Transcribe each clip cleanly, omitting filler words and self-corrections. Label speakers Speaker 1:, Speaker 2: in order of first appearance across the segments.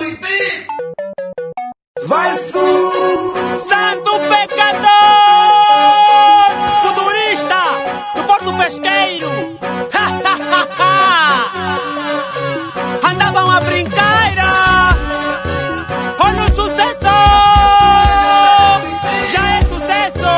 Speaker 1: Vai
Speaker 2: Santo pecador, futurista do Porto Pesqueiro. Andavam a brincar, olha o sucesso, já é sucesso.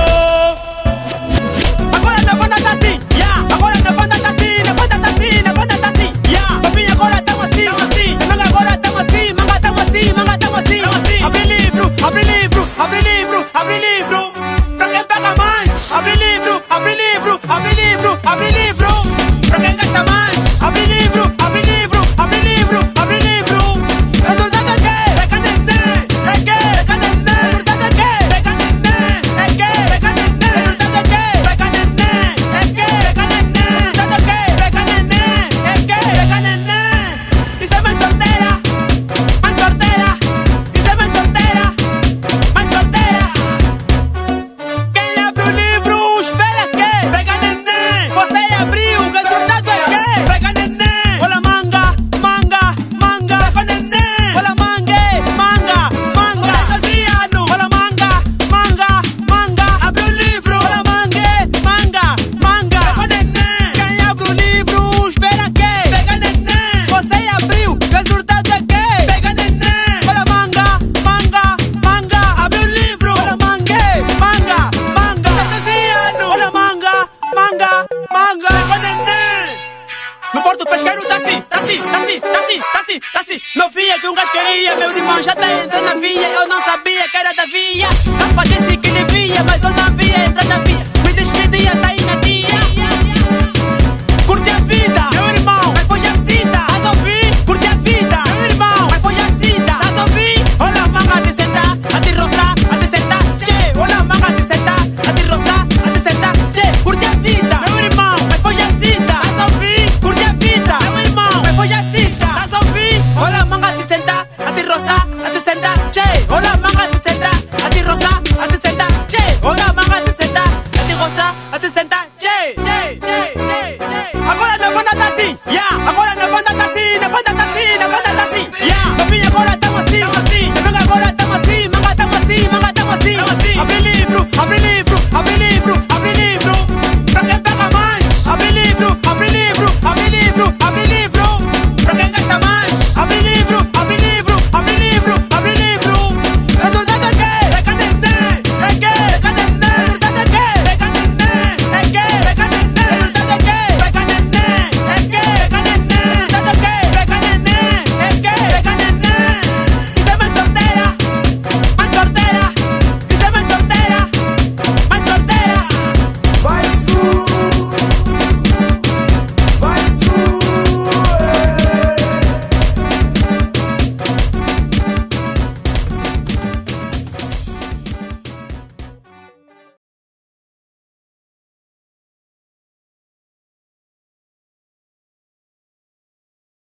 Speaker 2: Agora na banda tá assim, agora na banda tá assim, na banda tá assim, na banda tá assim, papinha agora tamo assim, manga agora tamo assim, manga tamo assim, manga tamo assim. Abre livro, abre livro, abre livro, abre livro, pra quem paga mais. Abre livro, abre livro, abre livro, abre livro, pra quem gasta mais. Abre livro, abre livro, abre livro, abre livro. Resultado é que? Pega neném, é que? Pega neném. Resultado é que? Pega neném, é que? Pega neném. Resultado é que? Pega neném, é que? Pega neném. Resultado é que? Pega neném, é que? Pega neném. Isso é mais solteira, mais solteira. Isso é mais solteira, mais solteira. Quem abre o livro espera que? Pega neném. Você abriu, o resultado é que? Pega neném. Olha manga, manga, manga. Pega neném. Olha manga, manga, manga. Olha manga, manga, manga. Abre o livro. Olha manga, manga, manga. Pega neném. Quem abre o livro espera que? Pega neném. Você abriu, o resultado é que? Pega neném. Olha manga, manga, manga. Abre o livro. Olha manga, manga, manga. Olha manga, manga, manga. Pega neném. No Porto Pesqueiro tá assim, tá assim, tá assim, tá assim, tá assim, tá assim. Novinha que um gajo queria, meu irmão já tá entrando na via. Eu não sabia que era da via. Capa disse que ele via, mas eu não via entrar na via.